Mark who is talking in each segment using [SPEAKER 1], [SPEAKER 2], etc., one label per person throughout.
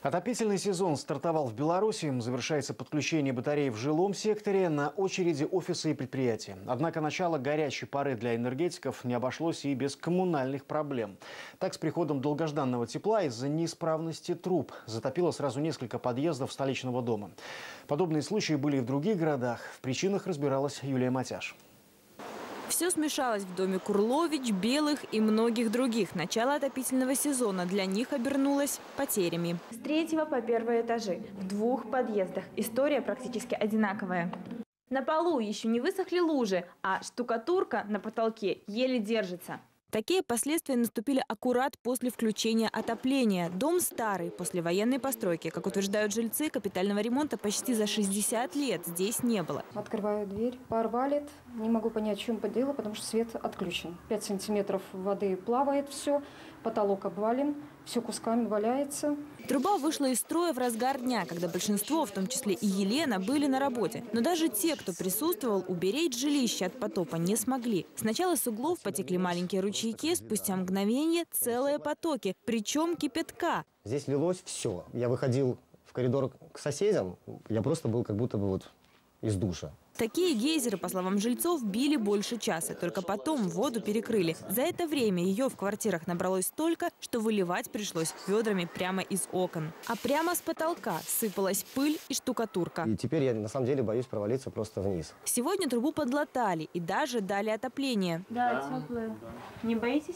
[SPEAKER 1] Отопительный сезон стартовал в Беларуси. Завершается подключение батарей в жилом секторе. На очереди офисы и предприятия. Однако начало горячей поры для энергетиков не обошлось и без коммунальных проблем. Так, с приходом долгожданного тепла из-за неисправности труб затопило сразу несколько подъездов столичного дома. Подобные случаи были и в других городах. В причинах разбиралась Юлия Матяш.
[SPEAKER 2] Все смешалось в доме Курлович, Белых и многих других. Начало отопительного сезона для них обернулось потерями.
[SPEAKER 3] С 3-го по 1-й этажи в 2 подъездах. История практически одинаковая. На полу еще не высохли лужи, а штукатурка на потолке еле держится.
[SPEAKER 2] Такие последствия наступили аккурат после включения отопления. Дом старый, после военной постройки. Как утверждают жильцы, капитального ремонта почти за 60 лет здесь не было.
[SPEAKER 4] Открываю дверь, пар валит. Не могу понять, в чем дело, потому что свет отключен. 5 сантиметров воды плавает все, потолок обвален, все кусками валяется.
[SPEAKER 2] Труба вышла из строя в разгар дня, когда большинство, в том числе и Елена, были на работе. Но даже те, кто присутствовал, уберечь жилище от потопа не смогли. Сначала с углов потекли маленькие ручейки, спустя мгновение целые потоки, причем кипятка.
[SPEAKER 5] Здесь лилось все. Я выходил в коридор к соседям, я просто был как будто бы вот из душа.
[SPEAKER 2] Такие гейзеры, по словам жильцов, били больше часа. Только потом воду перекрыли. За это время ее в квартирах набралось столько, что выливать пришлось ведрами прямо из окон. А прямо с потолка сыпалась пыль и штукатурка.
[SPEAKER 5] И теперь я на самом деле боюсь провалиться просто вниз.
[SPEAKER 2] Сегодня трубу подлатали и даже дали отопление.
[SPEAKER 3] Да, теплая. Не боитесь?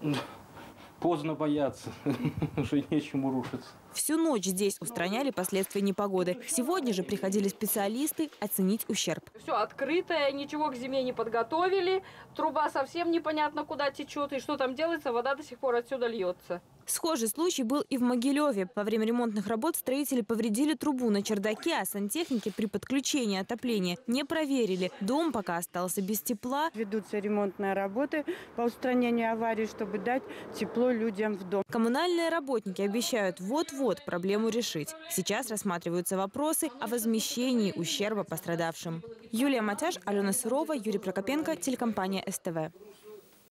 [SPEAKER 6] Поздно бояться, уже нечему рушиться.
[SPEAKER 2] Всю ночь здесь устраняли последствия непогоды. Сегодня же приходили специалисты оценить ущерб.
[SPEAKER 7] Все открытое, ничего к зиме не подготовили. Труба совсем непонятно куда течет и что там делается, вода до сих пор отсюда льется.
[SPEAKER 2] Схожий случай был и в Могилеве. Во время ремонтных работ строители повредили трубу на чердаке, а сантехники при подключении отопления не проверили. Дом пока остался без тепла.
[SPEAKER 8] Ведутся ремонтные работы по устранению аварий, чтобы дать тепло людям в дом.
[SPEAKER 2] Коммунальные работники обещают вот-вот проблему решить. Сейчас рассматриваются вопросы о возмещении ущерба пострадавшим. Юлия Матяш, Алена Сырова, Юрий Прокопенко, телекомпания СТВ.